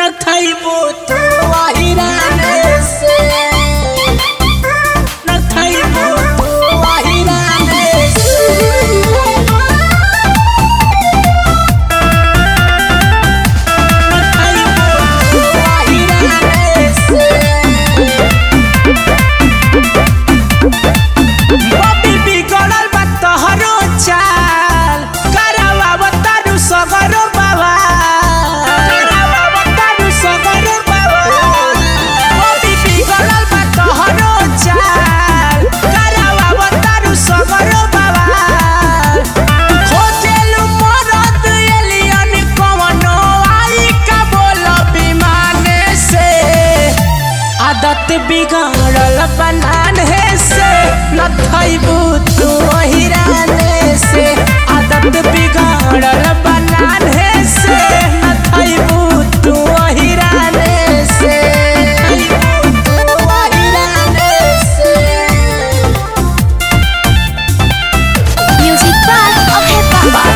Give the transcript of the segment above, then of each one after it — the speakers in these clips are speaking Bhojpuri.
न थईबो तू अहिराने से न थईबो तू अहिराने से बिगड़ल बनाने से न थईबो तू अहिराने से आदत बिगड़ल बनाने से न थईबो तू अहिराने से म्यूजिक बाय अभय बाबा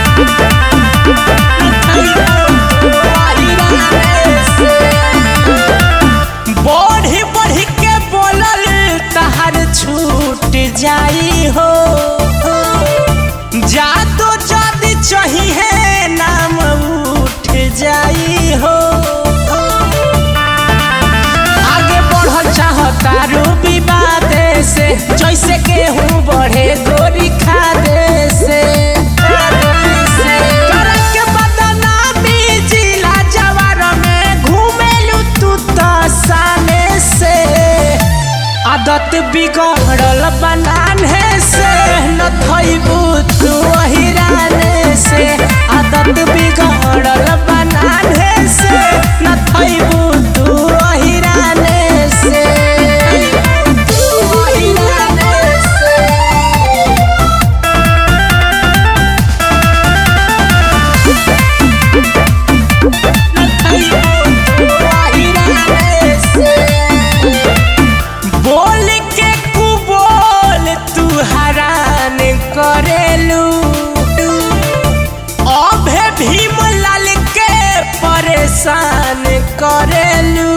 छूट जाई हो जा तो जदी चाहिए नाम उठ जाई हो आगे बढ़ल चाहता रू विवाद से जैसे केहू बढ़े गोरी खादे से के बदनामी जिला जवार में घूमेलू तू तो साने से आदत बिगड़ल बनाने से न थईबो तू अहिराने से आदत बिगड़ल बनाने से न थईबो तू अहिराने से करेलू अभे भीमलाल के परेशान करेलू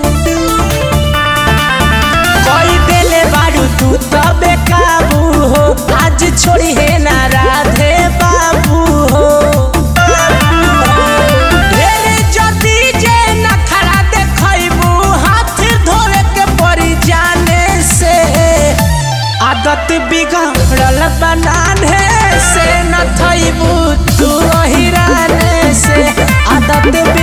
कोई देले बारू तू तो बेकाबू हो आज छोड़ी है ना राधे बाबू हो ढेर जदी जे न खड़ा देखैबू हाथ धोवे के पड़ी जाने से आदत बिगड़ल बनाने से न थईबो तू अहिराने से आदत